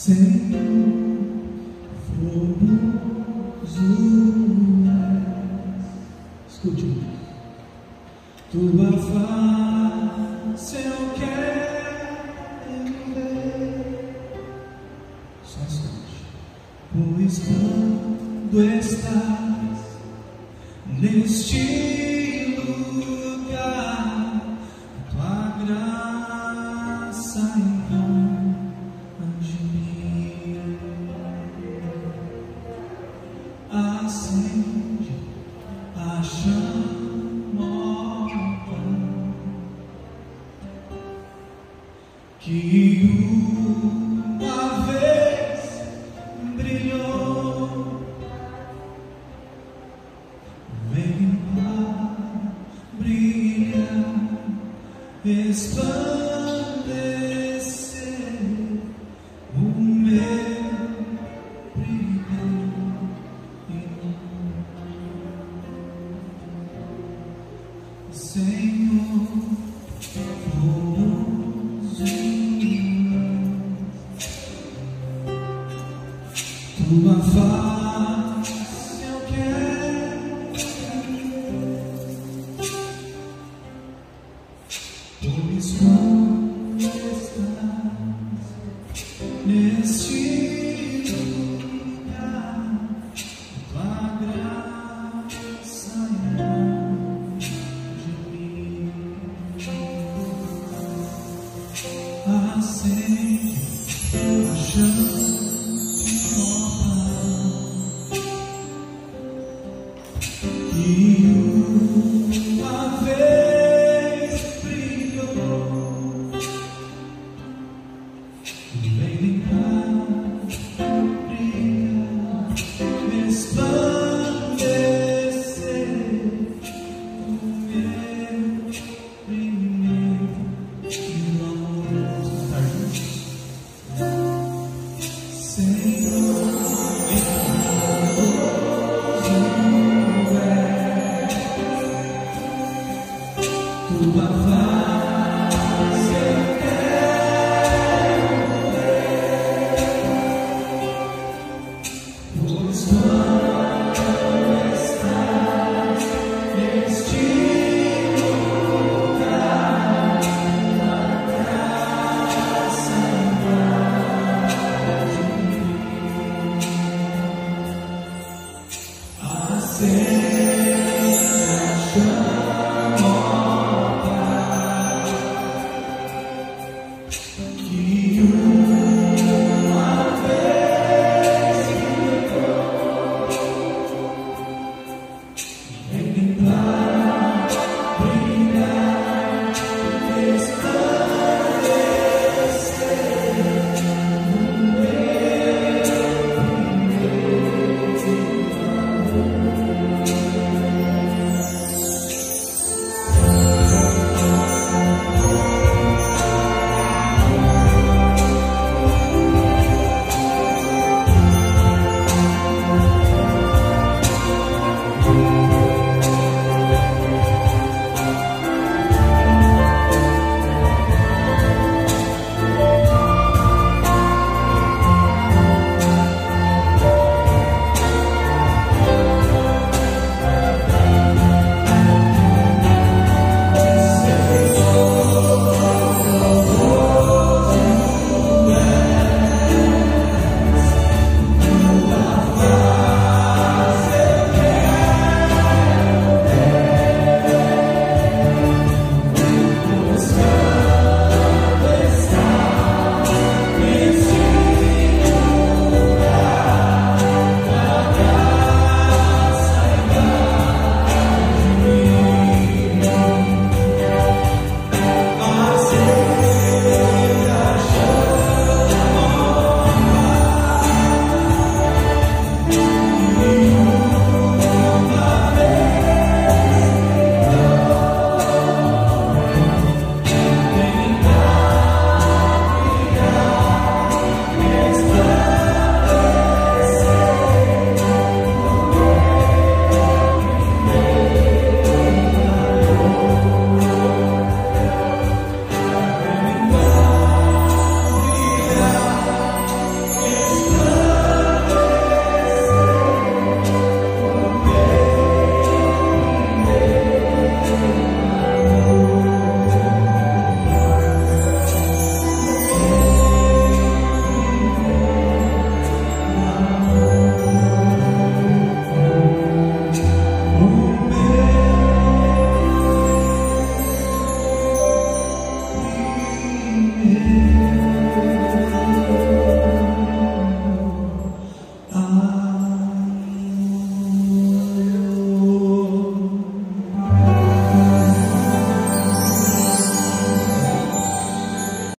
Senhor, formoso és. Escute, tua face eu quero ver. Só escute, pois quando estás neste lugar, tua graça encontra-me, acende a chama que uma vez brilhou. Vem brilhar, resplandecer o meu brilho. Senhor, formoso tua face eu quero, pois quando estás neste lugar, tua graça encontra-me, acende a chama que uma vez brilhou. Vem limpar, brilhar, resplandecer o meu primeiro amor. Senhor, tua face eu quero ver, pois quando estás neste lugar, tua graça invade-me, acende